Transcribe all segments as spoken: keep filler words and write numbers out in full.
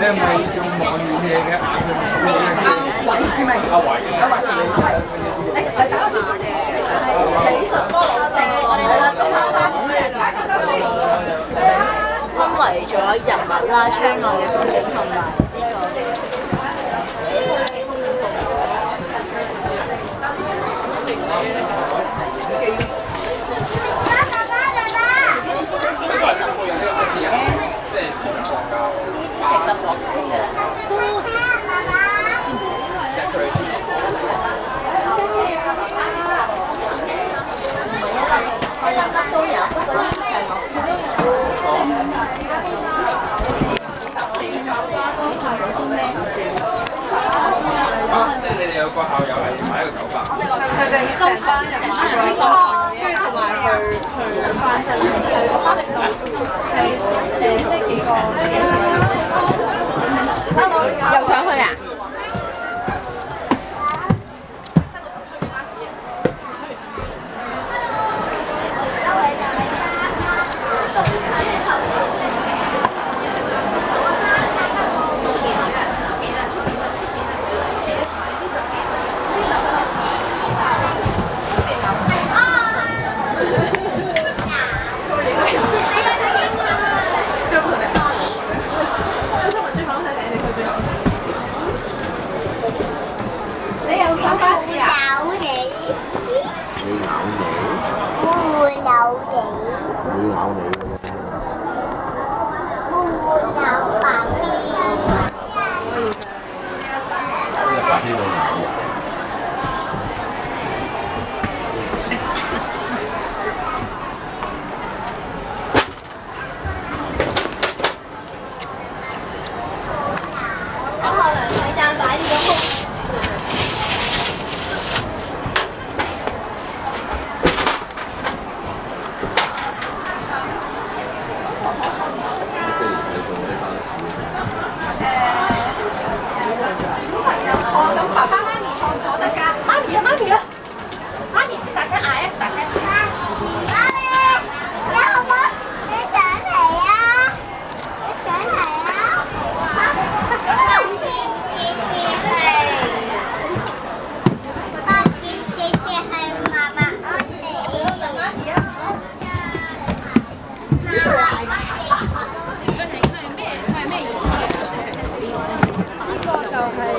係咪用望遠鏡嘅眼去望？阿偉係咪？阿偉，阿偉係咪？誒，大家知唔知係李常波老師？我哋係啦，都拍三個咩？分為咗人物啦、窗外嘅風景同埋呢個嘅風景數。值得落車嘅都知唔知？係啊，都有，不過呢係落車。 啊！即係你哋有個校友係買一個九百。 佢哋成班人買咗收藏，跟住同埋去去翻新。係個翻嚟就係誒，即係幾個。又上去啊？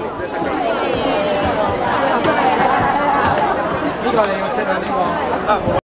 呢個你要識啊呢個。啊，冇